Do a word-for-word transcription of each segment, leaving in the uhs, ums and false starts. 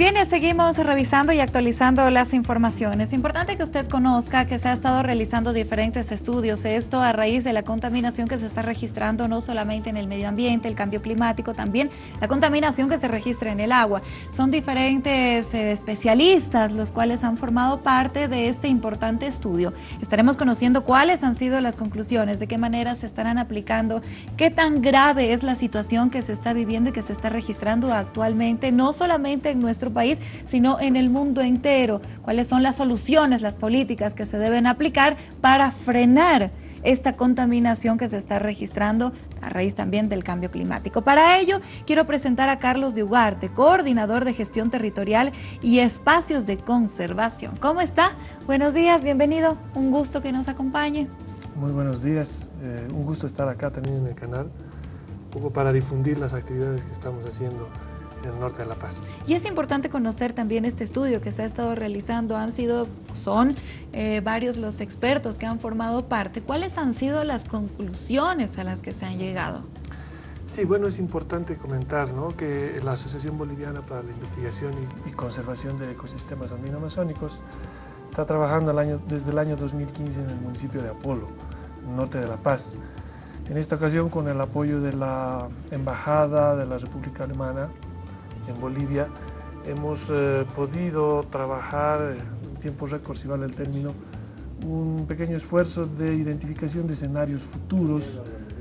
Bien, seguimos revisando y actualizando las informaciones. Importante que usted conozca que se ha estado realizando diferentes estudios, esto a raíz de la contaminación que se está registrando no solamente en el medio ambiente, el cambio climático, también la contaminación que se registra en el agua. Son diferentes eh, especialistas los cuales han formado parte de este importante estudio. Estaremos conociendo cuáles han sido las conclusiones, de qué manera se estarán aplicando, qué tan grave es la situación que se está viviendo y que se está registrando actualmente, no solamente en nuestro país, sino en el mundo entero. ¿Cuáles son las soluciones, las políticas que se deben aplicar para frenar esta contaminación que se está registrando a raíz también del cambio climático? Para ello, quiero presentar a Carlos de Ugarte, coordinador de gestión territorial y espacios de conservación. ¿Cómo está? Buenos días, bienvenido. Un gusto que nos acompañe. Muy buenos días. Eh, un gusto estar acá también en el canal, un poco para difundir las actividades que estamos haciendo en el norte de La Paz. Y es importante conocer también este estudio que se ha estado realizando. Han sido, son eh, varios los expertos que han formado parte. ¿Cuáles han sido las conclusiones a las que se han llegado? Sí, bueno, es importante comentar, ¿no?, que la Asociación Boliviana para la Investigación y, y Conservación de Ecosistemas Andino-Amazónicos está trabajando el año, desde el año dos mil quince en el municipio de Apolo, norte de La Paz. En esta ocasión, con el apoyo de la Embajada de la República Alemana en Bolivia, hemos eh, podido trabajar en tiempo récord, si vale el término, un pequeño esfuerzo de identificación de escenarios futuros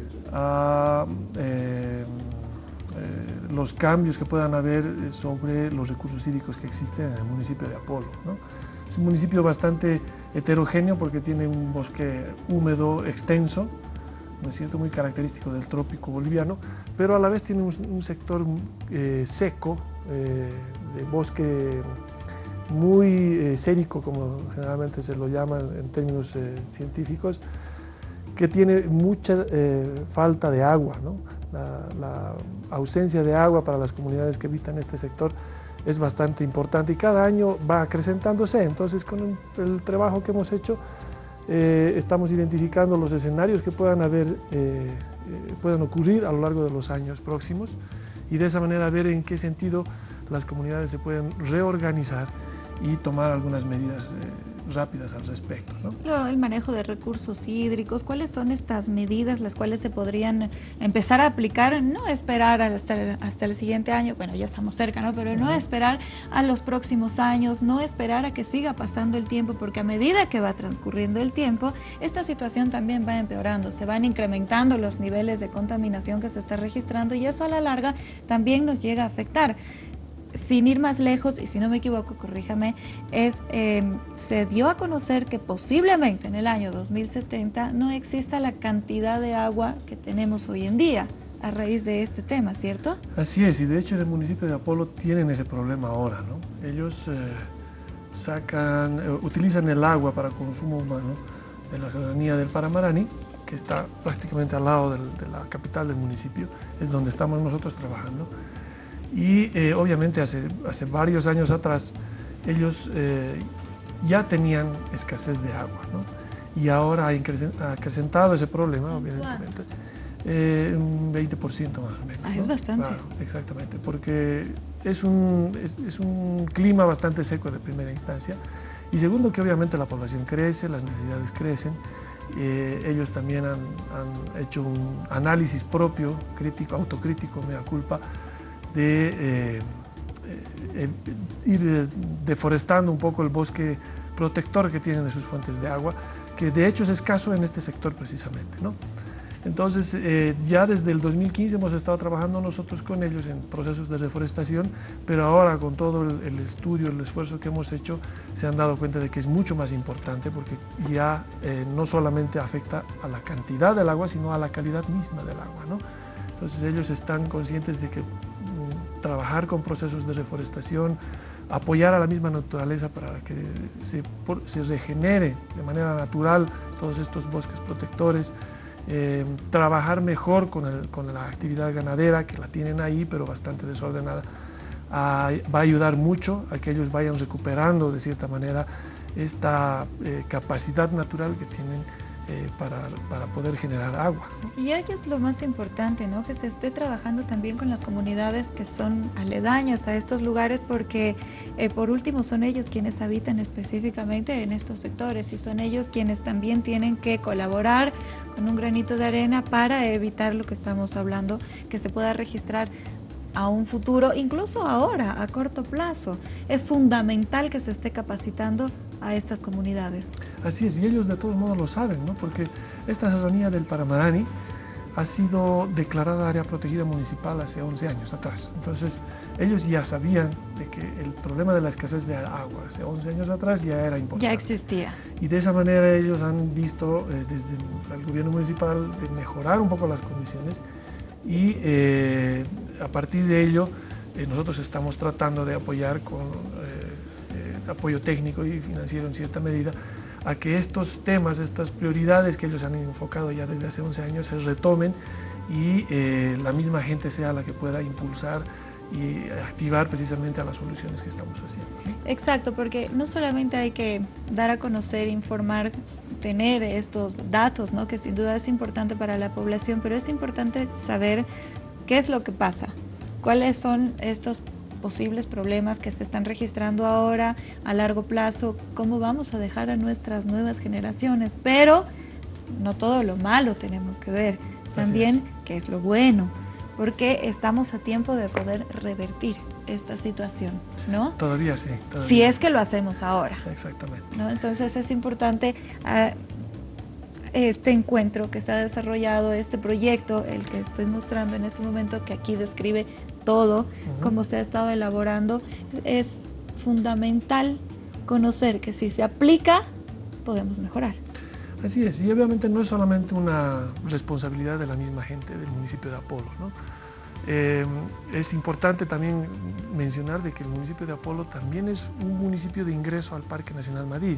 a eh, eh, los cambios que puedan haber sobre los recursos hídricos que existen en el municipio de Apolo, ¿no? Es un municipio bastante heterogéneo porque tiene un bosque húmedo extenso, ¿no es cierto?, muy característico del trópico boliviano, pero a la vez tiene un, un sector eh, seco, eh, de bosque muy eh, sérico, como generalmente se lo llama en términos eh, científicos, que tiene mucha eh, falta de agua, ¿no? La, la ausencia de agua para las comunidades que habitan este sector es bastante importante y cada año va acrecentándose. Entonces, con el, el trabajo que hemos hecho, Eh, estamos identificando los escenarios que puedan, haber, eh, eh, puedan ocurrir a lo largo de los años próximos y de esa manera ver en qué sentido las comunidades se pueden reorganizar y tomar algunas medidas eh, rápidas al respecto, ¿no? El manejo de recursos hídricos, ¿cuáles son estas medidas las cuales se podrían empezar a aplicar? No esperar hasta el, hasta el siguiente año, bueno, ya estamos cerca, ¿no? Pero no esperar a los próximos años, no esperar a que siga pasando el tiempo, porque a medida que va transcurriendo el tiempo, esta situación también va empeorando, se van incrementando los niveles de contaminación que se está registrando y eso a la larga también nos llega a afectar. Sin ir más lejos, y si no me equivoco, corríjame, es, eh, se dio a conocer que posiblemente en el año dos mil setenta no exista la cantidad de agua que tenemos hoy en día a raíz de este tema, ¿cierto? Así es, y de hecho en el municipio de Apolo tienen ese problema ahora, ¿no? Ellos eh, sacan, eh, utilizan el agua para consumo humano de la serranía del Paramarani, que está prácticamente al lado del, de la capital del municipio, es donde estamos nosotros trabajando. Y eh, obviamente hace, hace varios años atrás ellos eh, ya tenían escasez de agua, ¿no? Y ahora ha acrecentado ese problema, obviamente, eh, un veinte por ciento más o menos, ah, ¿no? Es bastante. Claro, exactamente, porque es un, es, es un clima bastante seco de primera instancia y segundo que obviamente la población crece, las necesidades crecen. Eh, ellos también han, han hecho un análisis propio, crítico, autocrítico, mea culpa, de eh, eh, ir eh, deforestando un poco el bosque protector que tienen de sus fuentes de agua, que de hecho es escaso en este sector precisamente, ¿no? Entonces, eh, ya desde el dos mil quince hemos estado trabajando nosotros con ellos en procesos de reforestación, pero ahora con todo el, el estudio, el esfuerzo que hemos hecho, se han dado cuenta de que es mucho más importante porque ya eh, no solamente afecta a la cantidad del agua, sino a la calidad misma del agua, ¿no? Entonces ellos están conscientes de que mm, trabajar con procesos de reforestación, apoyar a la misma naturaleza para que se, por, se regenere de manera natural todos estos bosques protectores, eh, trabajar mejor con, el, con la actividad ganadera, que la tienen ahí, pero bastante desordenada, a, va a ayudar mucho a que ellos vayan recuperando de cierta manera esta eh, capacidad natural que tienen eh, para, para poder generar agua, ¿no? Y ello es lo más importante, ¿no? Que se esté trabajando también con las comunidades que son aledañas a estos lugares, porque eh, por último son ellos quienes habitan específicamente en estos sectores y son ellos quienes también tienen que colaborar con un granito de arena para evitar lo que estamos hablando, que se pueda registrar a un futuro, incluso ahora, a corto plazo. Es fundamental que se esté capacitando a estas comunidades. Así es, y ellos de todos modos lo saben, ¿no? Porque esta serranía del Paramarani ha sido declarada área protegida municipal hace once años atrás. Entonces, ellos ya sabían de que el problema de la escasez de agua hace once años atrás ya era importante. Ya existía. Y de esa manera ellos han visto eh, desde el gobierno municipal de mejorar un poco las condiciones y eh, a partir de ello eh, nosotros estamos tratando de apoyar con eh, eh, apoyo técnico y financiero en cierta medida a que estos temas, estas prioridades que ellos han enfocado ya desde hace once años se retomen y eh, la misma gente sea la que pueda impulsar y activar precisamente a las soluciones que estamos haciendo. Exacto, porque no solamente hay que dar a conocer, informar, tener estos datos, ¿no? Que sin duda es importante para la población, pero es importante saber qué es lo que pasa, cuáles son estos posibles problemas que se están registrando ahora a largo plazo, cómo vamos a dejar a nuestras nuevas generaciones, pero no todo lo malo tenemos que ver, también qué es lo bueno, porque estamos a tiempo de poder revertir esta situación, ¿no? Todavía sí. Todavía. Si es que lo hacemos ahora. Exactamente. ¿No? Entonces es importante uh, este encuentro que se ha desarrollado, este proyecto, el que estoy mostrando en este momento, que aquí describe todo, uh-huh. cómo se ha estado elaborando, es fundamental conocer que si se aplica, podemos mejorar. Así es, y obviamente no es solamente una responsabilidad de la misma gente del municipio de Apolo, ¿no? Eh, es importante también mencionar de que el municipio de Apolo también es un municipio de ingreso al Parque Nacional Madidi.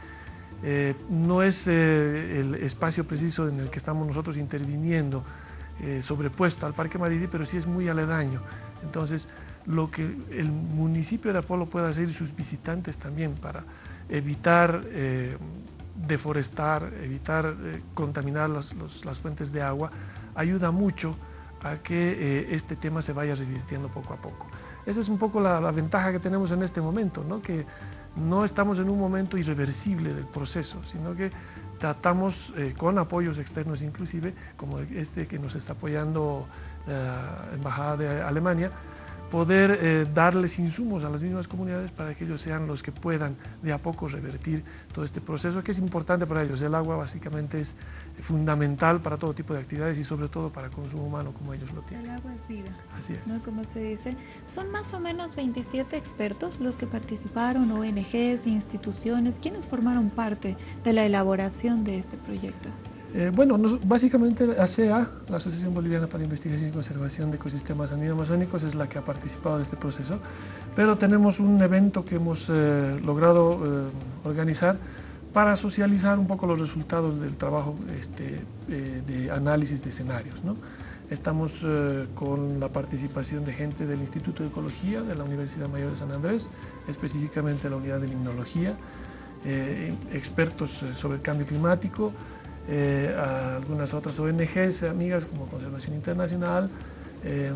Eh, no es eh, el espacio preciso en el que estamos nosotros interviniendo eh, sobrepuesto al Parque Madidi, pero sí es muy aledaño. Entonces, lo que el municipio de Apolo puede hacer y sus visitantes también para evitar eh, deforestar, evitar eh, contaminar los, los, las fuentes de agua, ayuda mucho a que eh, este tema se vaya revirtiendo poco a poco. Esa es un poco la, la ventaja que tenemos en este momento, ¿no? Que no estamos en un momento irreversible del proceso, sino que tratamos eh, con apoyos externos inclusive, como este que nos está apoyando la Embajada de Alemania, poder eh, darles insumos a las mismas comunidades para que ellos sean los que puedan de a poco revertir todo este proceso que es importante para ellos. El agua básicamente es fundamental para todo tipo de actividades y sobre todo para consumo humano como ellos lo tienen. El agua es vida. Así es. ¿No? Como se dice. Son más o menos veintisiete expertos los que participaron, O N Ges, instituciones. ¿Quiénes formaron parte de la elaboración de este proyecto? Eh, bueno, nos, básicamente A C E A, la Asociación Boliviana para Investigación y Conservación de Ecosistemas Andino-Amazónicos, es la que ha participado de este proceso, pero tenemos un evento que hemos eh, logrado eh, organizar para socializar un poco los resultados del trabajo este, eh, de análisis de escenarios, ¿no? Estamos eh, con la participación de gente del Instituto de Ecología de la Universidad Mayor de San Andrés, específicamente la unidad de limnología, eh, expertos sobre el cambio climático, Eh, a algunas otras O N Ges amigas como Conservación Internacional eh,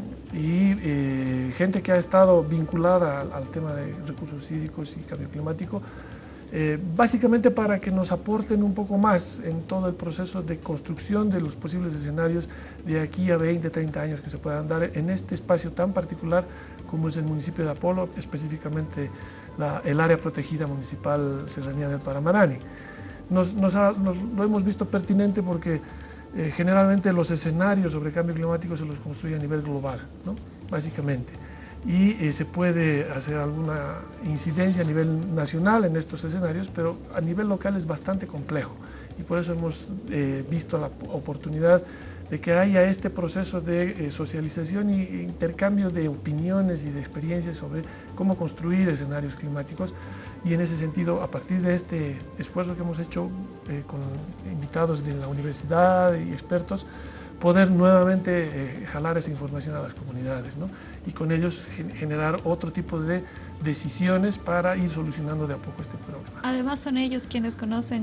y eh, gente que ha estado vinculada al, al tema de recursos hídricos y cambio climático, eh, básicamente para que nos aporten un poco más en todo el proceso de construcción de los posibles escenarios de aquí a veinte, treinta años que se puedan dar en este espacio tan particular como es el municipio de Apolo, específicamente la, el área protegida municipal Serranía del Paramarani. Nos, nos, ha, nos lo hemos visto pertinente porque eh, generalmente los escenarios sobre cambio climático se los construye a nivel global, ¿no? Básicamente. Y eh, se puede hacer alguna incidencia a nivel nacional en estos escenarios, pero a nivel local es bastante complejo. Y por eso hemos eh, visto la oportunidad de que haya este proceso de eh, socialización e intercambio de opiniones y de experiencias sobre cómo construir escenarios climáticos. Y en ese sentido, a partir de este esfuerzo que hemos hecho eh, con invitados de la universidad y expertos, poder nuevamente eh, jalar esa información a las comunidades, ¿no? Y con ellos generar otro tipo de decisiones para ir solucionando de a poco este problema. Además son ellos quienes conocen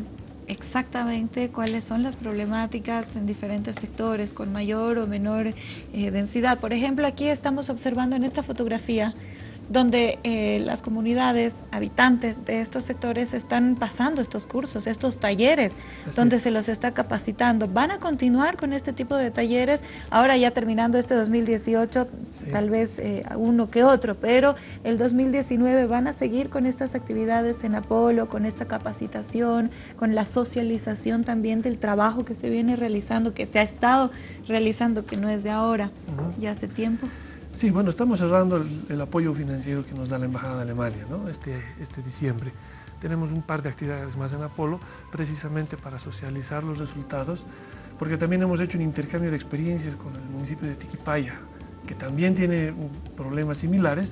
exactamente cuáles son las problemáticas en diferentes sectores con mayor o menor eh, densidad. Por ejemplo, aquí estamos observando en esta fotografía donde eh, las comunidades habitantes de estos sectores están pasando estos cursos, estos talleres, Así donde es. se los está capacitando. ¿Van a continuar con este tipo de talleres? Ahora ya terminando este dos mil dieciocho, sí. tal vez eh, uno que otro, pero el dos mil diecinueve van a seguir con estas actividades en Apolo, con esta capacitación, con la socialización también del trabajo que se viene realizando, que se ha estado realizando, que no es de ahora, uh-huh. ya hace tiempo. Sí, bueno, estamos cerrando el, el apoyo financiero que nos da la Embajada de Alemania, ¿no? este, este diciembre. Tenemos un par de actividades más en Apolo, precisamente para socializar los resultados, porque también hemos hecho un intercambio de experiencias con el municipio de Tiquipaya, que también tiene problemas similares,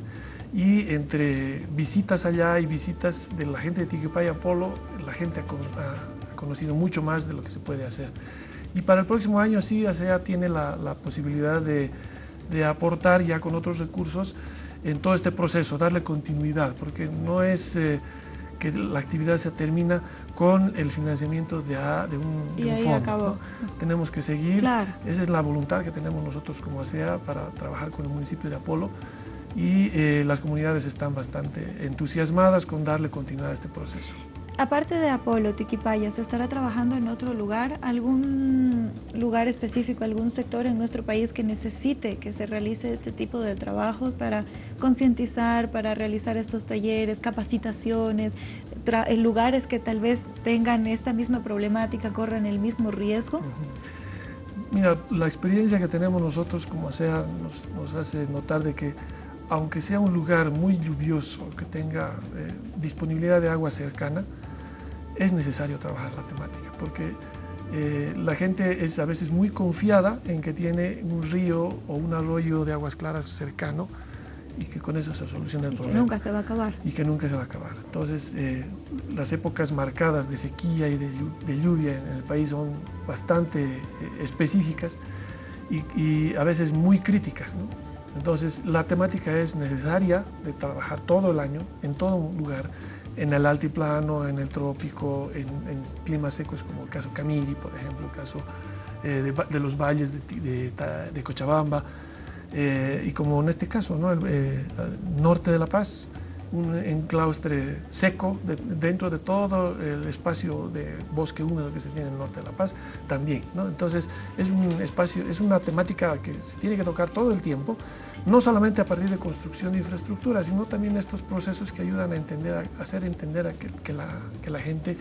y entre visitas allá y visitas de la gente de Tiquipaya a Apolo, la gente ha, ha conocido mucho más de lo que se puede hacer. Y para el próximo año sí, A S E A tiene la, la posibilidad de de aportar ya con otros recursos en todo este proceso, darle continuidad, porque no es eh, que la actividad se termina con el financiamiento de, a, de un, de y un ahí fondo. Acabó. ¿no? Tenemos que seguir, claro. esa es la voluntad que tenemos nosotros como A S E A para trabajar con el municipio de Apolo, y eh, las comunidades están bastante entusiasmadas con darle continuidad a este proceso. Aparte de Apolo, Tiquipaya, ¿se estará trabajando en otro lugar? ¿Algún lugar específico, algún sector en nuestro país que necesite que se realice este tipo de trabajos para concientizar, para realizar estos talleres, capacitaciones, en lugares que tal vez tengan esta misma problemática, corran el mismo riesgo? Uh-huh. Mira, la experiencia que tenemos nosotros como A S E A nos, nos hace notar de que aunque sea un lugar muy lluvioso, que tenga eh, disponibilidad de agua cercana, es necesario trabajar la temática, porque eh, la gente es a veces muy confiada en que tiene un río o un arroyo de aguas claras cercano y que con eso se soluciona el y problema. Y que nunca se va a acabar. Y que nunca se va a acabar. Entonces, eh, las épocas marcadas de sequía y de, de lluvia en el país son bastante eh, específicas y, y a veces muy críticas, ¿no? Entonces, la temática es necesaria de trabajar todo el año, en todo lugar, en el altiplano, en el trópico, en, en climas secos como el caso Camiri, por ejemplo, el caso eh, de, de los valles de, de, de Cochabamba, eh, y como en este caso, ¿no? el, eh, el norte de La Paz, un enclaustre seco de, dentro de todo el espacio de bosque húmedo que se tiene en el norte de La Paz, también, ¿no? Entonces, es un espacio, es una temática que se tiene que tocar todo el tiempo, no solamente a partir de construcción de infraestructura, sino también estos procesos que ayudan a entender, a hacer entender a que, que, la, que la gente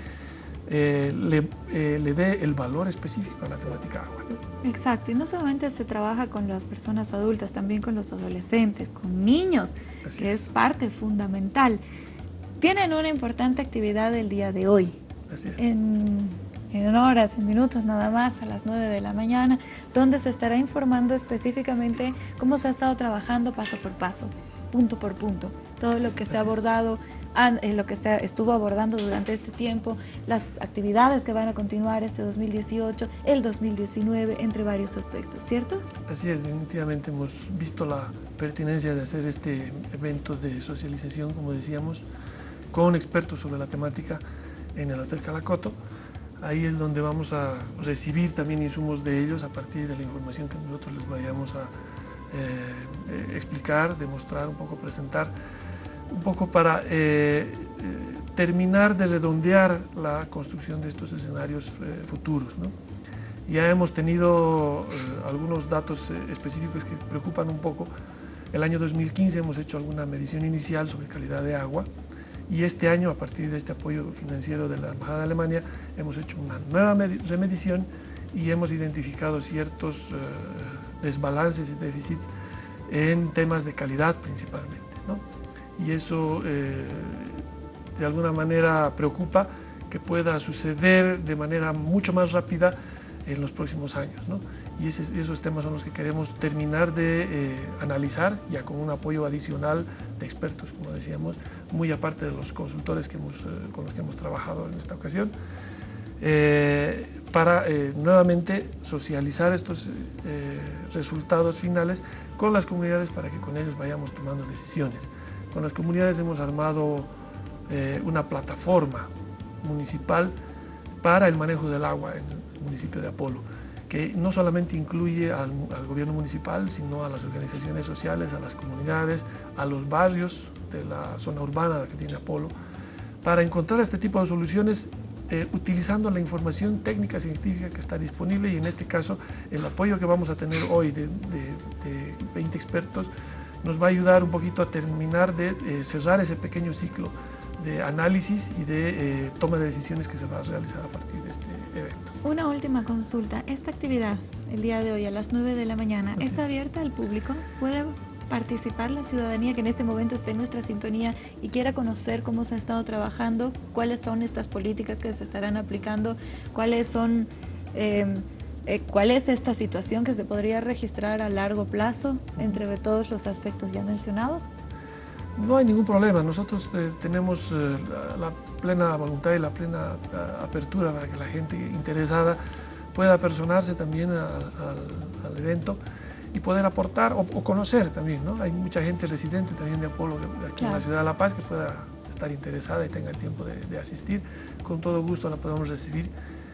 eh, le, eh, le dé el valor específico a la temática agua, ¿no? Exacto, y no solamente se trabaja con las personas adultas, también con los adolescentes, con niños, Así que es. es parte fundamental. Tienen una importante actividad el día de hoy. Así es. En, en horas, en minutos nada más, a las nueve de la mañana, donde se estará informando específicamente cómo se ha estado trabajando paso por paso, punto por punto, todo lo que Así se ha abordado, en lo que se estuvo abordando durante este tiempo, las actividades que van a continuar este dos mil dieciocho, el dos mil diecinueve, entre varios aspectos, ¿cierto? Así es, definitivamente hemos visto la pertinencia de hacer este evento de socialización, como decíamos, con expertos sobre la temática en el Hotel Calacoto. Ahí es donde vamos a recibir también insumos de ellos a partir de la información que nosotros les vayamos a eh, eh, explicar, demostrar, un poco presentar, un poco para eh, eh, terminar de redondear la construcción de estos escenarios eh, futuros, ¿no? Ya hemos tenido eh, algunos datos eh, específicos que preocupan un poco. El año dos mil quince hemos hecho alguna medición inicial sobre calidad de agua, y este año, a partir de este apoyo financiero de la Embajada de Alemania, hemos hecho una nueva remedición y hemos identificado ciertos eh, desbalances y déficits en temas de calidad principalmente, ¿no? Y eso eh, de alguna manera preocupa que pueda suceder de manera mucho más rápida en los próximos años, ¿no? Y ese, esos temas son los que queremos terminar de eh, analizar, ya con un apoyo adicional de expertos, como decíamos, muy aparte de los consultores que hemos, eh, con los que hemos trabajado en esta ocasión, eh, para eh, nuevamente socializar estos eh, resultados finales con las comunidades para que con ellos vayamos tomando decisiones. Con las comunidades hemos armado eh, una plataforma municipal para el manejo del agua en el municipio de Apolo, que no solamente incluye al, al gobierno municipal, sino a las organizaciones sociales, a las comunidades, a los barrios de la zona urbana que tiene Apolo, para encontrar este tipo de soluciones eh, utilizando la información técnica científica que está disponible, y en este caso el apoyo que vamos a tener hoy de, de, de veinte expertos nos va a ayudar un poquito a terminar de eh, cerrar ese pequeño ciclo de análisis y de eh, toma de decisiones que se va a realizar a partir de este evento. Una última consulta. Esta actividad, el día de hoy a las nueve de la mañana, Así ¿está es. abierta al público? ¿Puede participar la ciudadanía que en este momento esté en nuestra sintonía y quiera conocer cómo se ha estado trabajando, cuáles son estas políticas que se estarán aplicando, cuáles son, eh, eh, cuál es esta situación que se podría registrar a largo plazo entre todos los aspectos ya mencionados? No hay ningún problema. Nosotros eh, tenemos eh, la, la plena voluntad y la plena a, apertura para que la gente interesada pueda personarse también a, a, al evento y poder aportar o, o conocer también, ¿no? Hay mucha gente residente también de Apolo de aquí, claro, en la ciudad de La Paz, que pueda estar interesada y tenga el tiempo de, de asistir. Con todo gusto la podemos recibir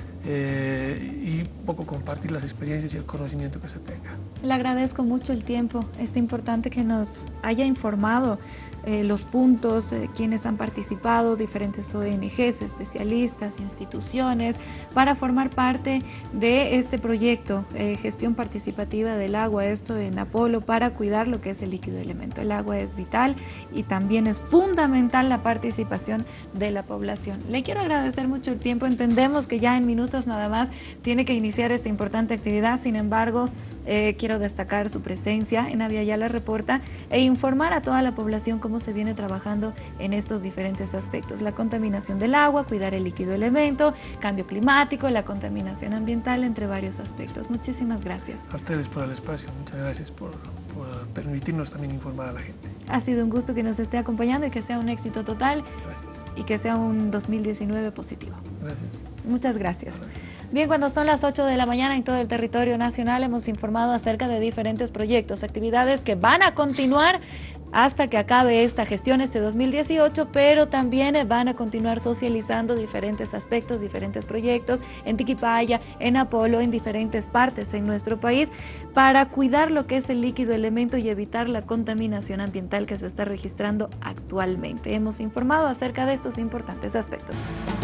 eh, y un poco compartir las experiencias y el conocimiento que se tenga. Le agradezco mucho el tiempo. Es importante que nos haya informado eh, los puntos, eh, quienes han participado, diferentes O N Ges, especialistas, instituciones, para formar parte de este proyecto, eh, gestión participativa del agua, esto en Apolo, para cuidar lo que es el líquido elemento. El agua es vital y también es fundamental la participación de la población. Le quiero agradecer mucho el tiempo. Entendemos que ya en minutos nada más tiene que iniciar esta importante actividad. Sin embargo, eh, quiero destacar su presencia en Aviala Reporta e informar a toda la población cómo se viene trabajando en estos diferentes aspectos: la contaminación del agua, cuidar el líquido elemento, cambio climático, la contaminación ambiental, entre varios aspectos. Muchísimas gracias. A ustedes por el espacio, muchas gracias por, por permitirnos también informar a la gente. Ha sido un gusto que nos esté acompañando y que sea un éxito total. Gracias. Y que sea un dos mil diecinueve positivo. Gracias. Muchas gracias. Bien, cuando son las ocho de la mañana en todo el territorio nacional hemos informado acerca de diferentes proyectos, actividades que van a continuar hasta que acabe esta gestión este dos mil dieciocho, pero también van a continuar socializando diferentes aspectos, diferentes proyectos en Tiquipaya, en Apolo, en diferentes partes en nuestro país, para cuidar lo que es el líquido elemento y evitar la contaminación ambiental que se está registrando actualmente. Hemos informado acerca de estos importantes aspectos.